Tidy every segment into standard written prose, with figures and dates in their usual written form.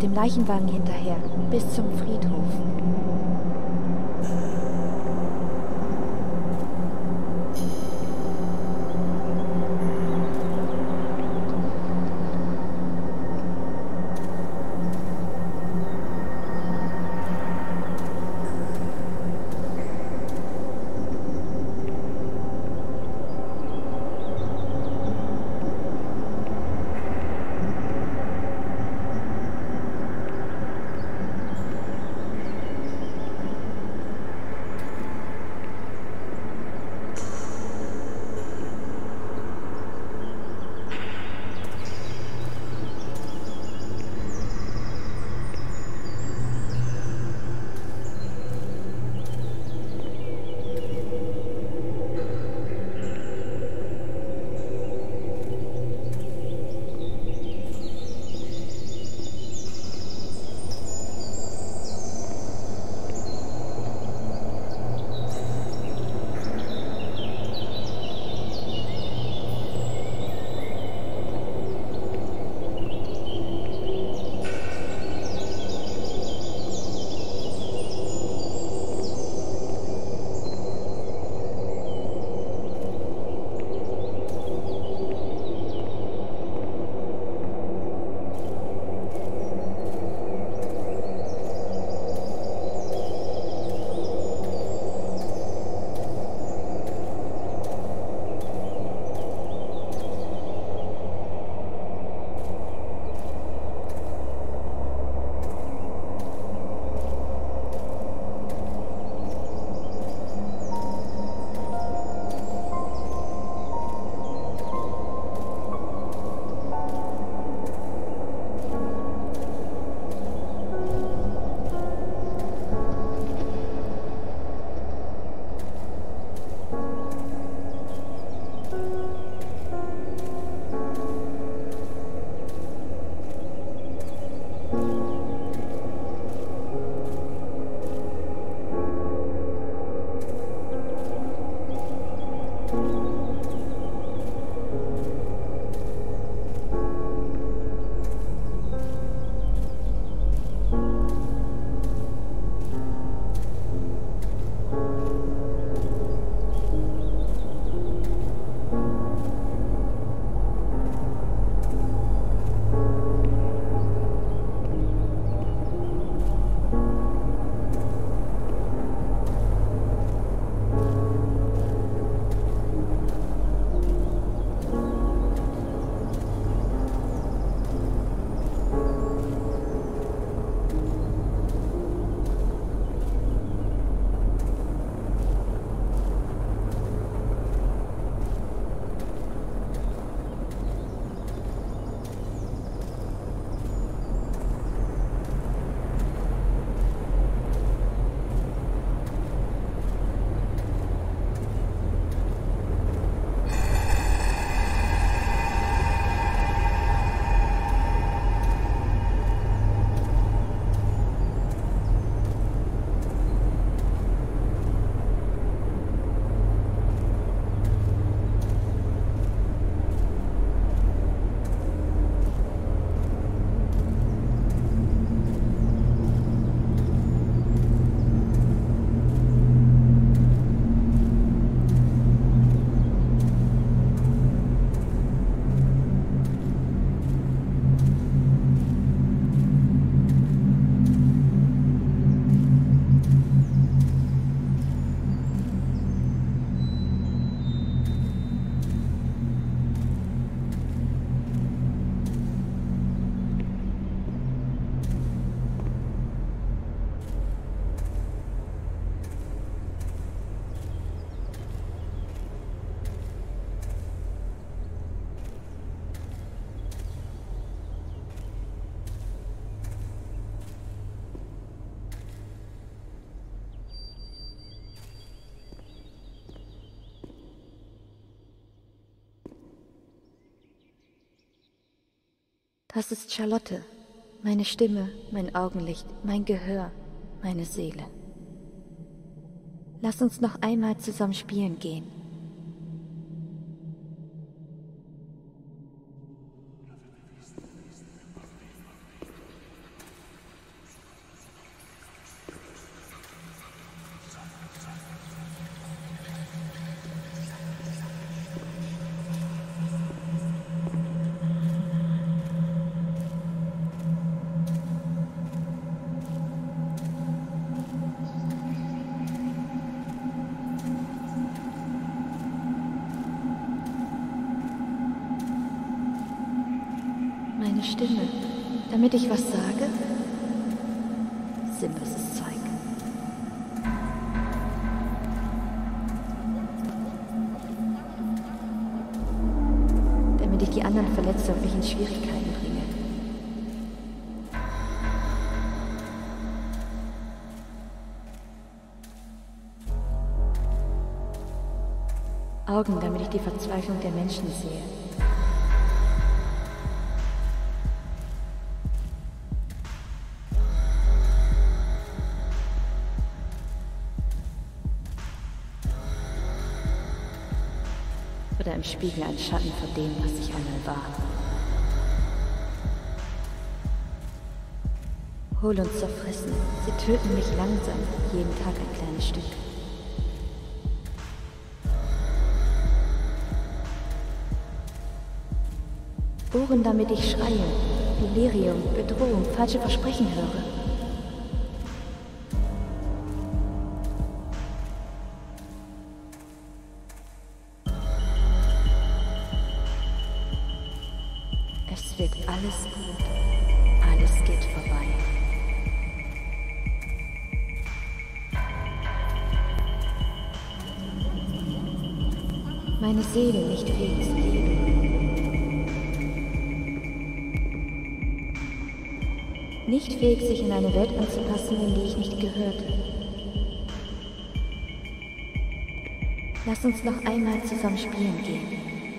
dem Leichenwagen hinterher, bis zum Friedhof. Das ist Charlotte, meine Stimme, mein Augenlicht, mein Gehör, meine Seele. Lass uns noch einmal zusammen spielen gehen. Stimme, damit ich was sage? Sinnloses Zeug. Damit ich die anderen verletze und mich in Schwierigkeiten bringe. Augen, damit ich die Verzweiflung der Menschen sehe. Oder im Spiegel ein Schatten von dem, was ich einmal war. Hohl und zerfressen, sie töten mich langsam, jeden Tag ein kleines Stück. Ohren, damit ich schreie, Delirium, Bedrohung, falsche Versprechen höre. Es wird alles gut, alles geht vorbei. Meine Seele nicht fähig zu leben. Nicht fähig, sich in eine Welt anzupassen, in die ich nicht gehörte. Lass uns noch einmal zusammen spielen gehen.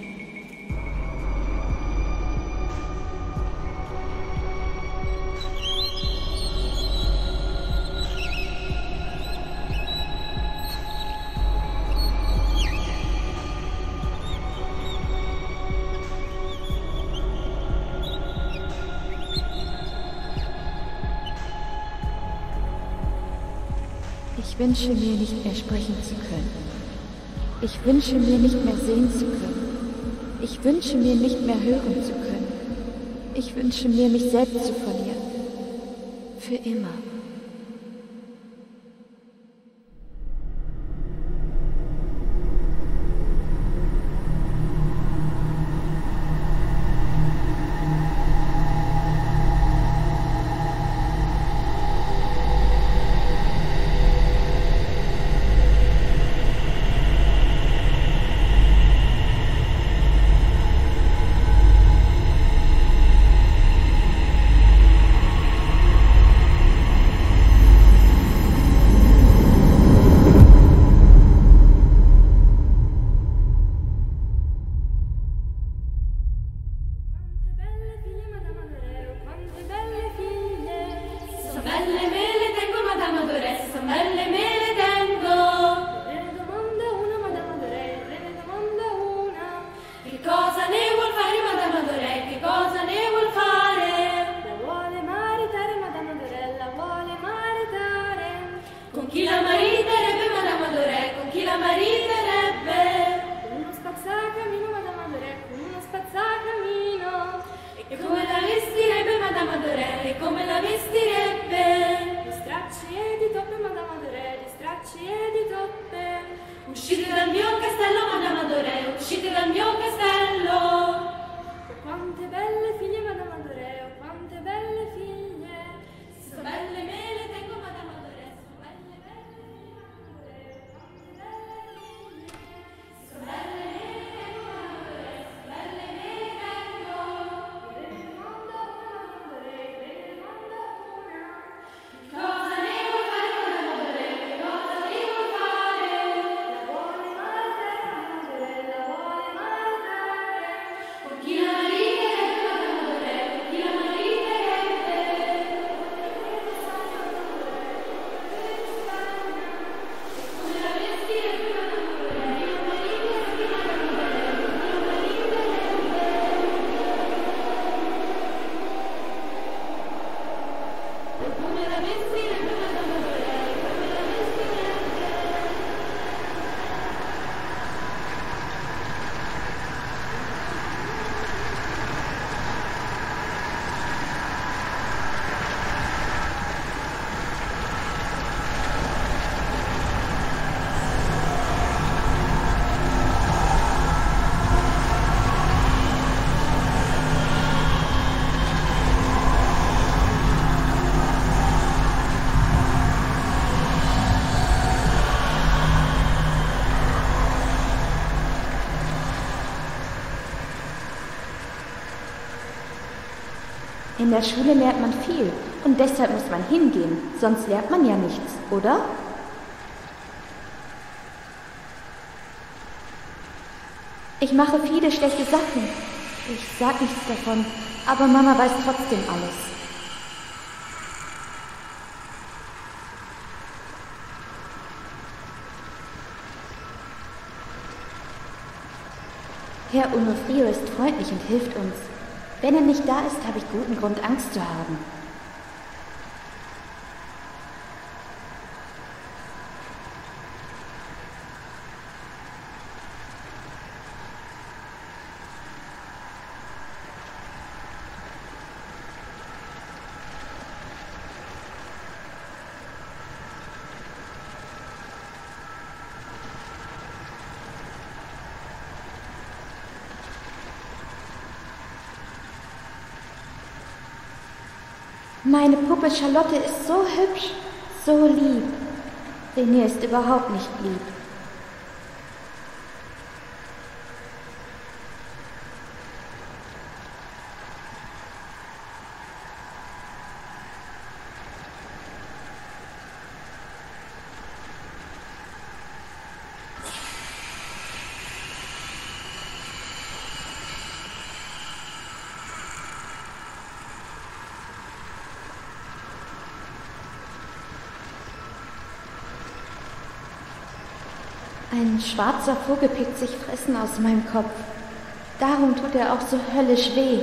Ich wünsche mir nicht mehr sprechen zu können. Ich wünsche mir nicht mehr sehen zu können. Ich wünsche mir nicht mehr hören zu können. Ich wünsche mir, mich selbst zu verlieren. Für immer. Uscite dal mio castello, Madame Adorée, uscite dal mio castello. Quante belle figlie, Madame Adorée, quante belle figlie. So belle me le tengo, Madame Adorée, so belle figlie, Madame Adorée, quante belle figlie. So belle me le tengo, Madame Adorée, so belle me le tengo. Re del mondo una, Madame Adorée, re del mondo una. Cosa ne vuoi fare, Madame Adorée, che cosa ne vuoi fare? La vuole madre, Madame Adorée, la vuole madre. In der Schule lernt man viel und deshalb muss man hingehen, sonst lernt man ja nichts, oder? Ich mache viele schlechte Sachen. Ich sag nichts davon, aber Mama weiß trotzdem alles. Herr Onofrio ist freundlich und hilft uns. Wenn er nicht da ist, habe ich guten Grund, Angst zu haben. Meine Puppe Charlotte ist so hübsch, so lieb. René ist überhaupt nicht lieb. Ein schwarzer Vogel pickt sich Fressen aus meinem Kopf. Darum tut er auch so höllisch weh.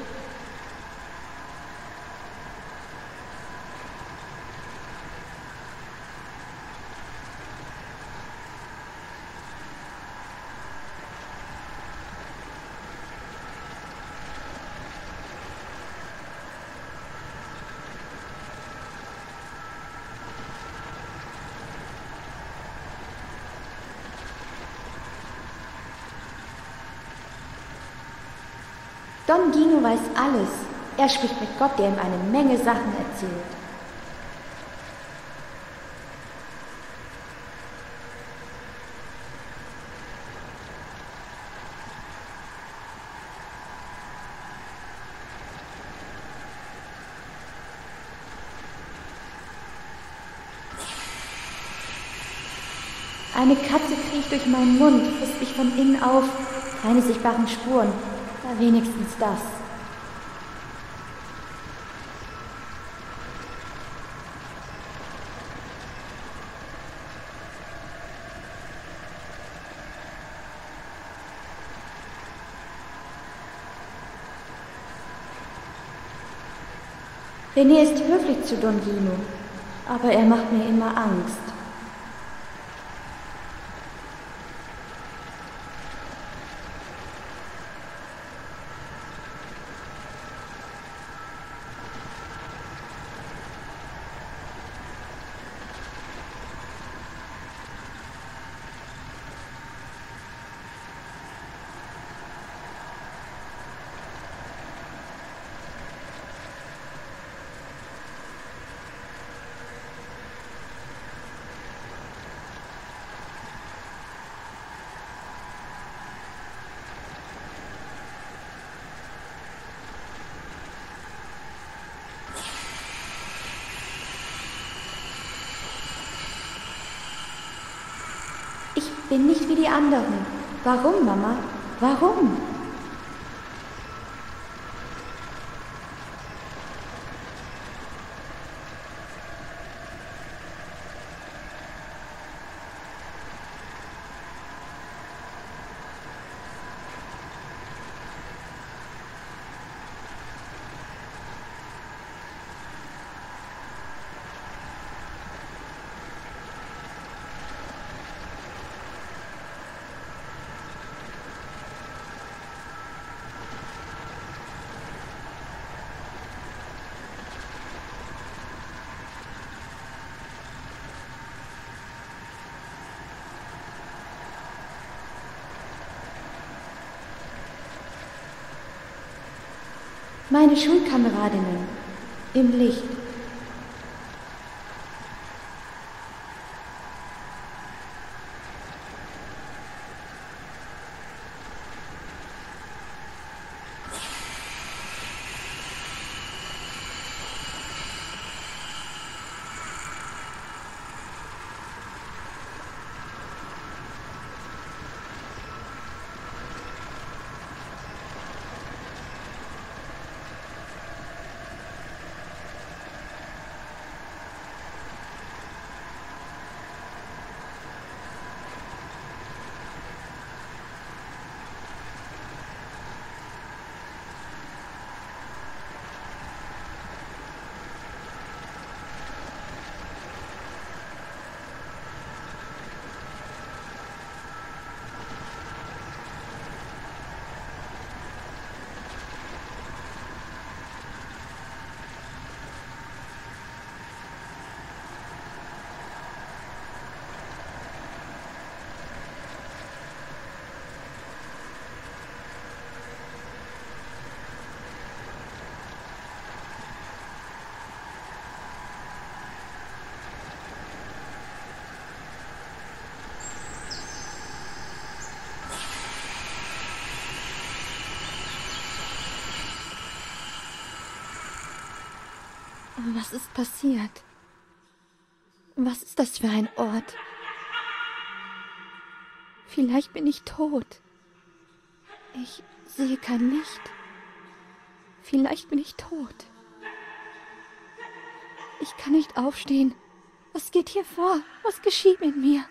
Don Gino weiß alles. Er spricht mit Gott, der ihm eine Menge Sachen erzählt. Eine Katze kriecht durch meinen Mund, frisst mich von innen auf. Keine sichtbaren Spuren. Na, wenigstens das. René ist höflich zu Don Gino, aber er macht mir immer Angst. Ich bin nicht wie die anderen. Warum, Mama? Warum? Meine Schulkameradinnen im Licht. Was ist passiert? Was ist das für ein Ort? Vielleicht bin ich tot. Ich sehe kein Licht. Vielleicht bin ich tot. Ich kann nicht aufstehen. Was geht hier vor? Was geschieht mit mir?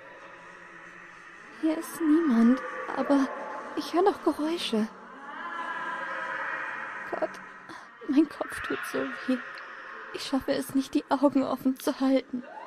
Hier ist niemand, aber ich höre noch Geräusche. Gott, mein Kopf tut so weh. Ich schaffe es nicht, die Augen offen zu halten.